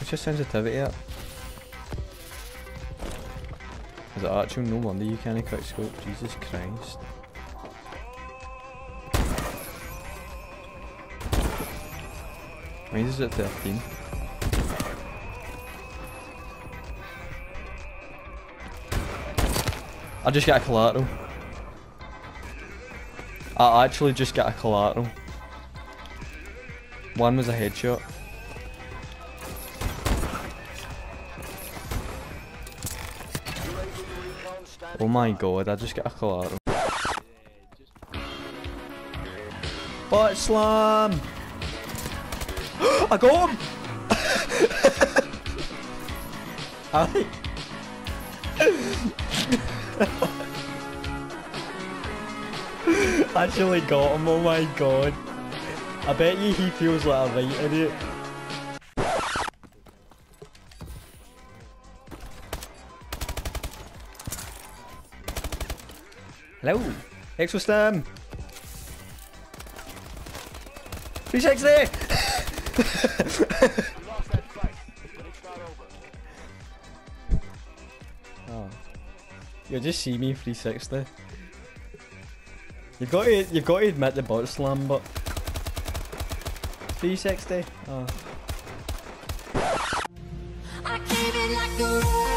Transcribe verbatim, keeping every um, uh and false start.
What's your sensitivity at? Is it actual? No wonder you can't quick scope. Jesus Christ. Mine is at thirteen. I just got a collateral. I actually just got a collateral. One was a headshot. Oh my god, I just got a collateral. Butt slam! I got him! I actually got him, oh my god. I bet you he feels like a right idiot. Hello! Exostem! three sixty! Oh. You'll just see me three sixty. You've got to, you've got to admit the butt slam, but three sixty? Oh. I came in like a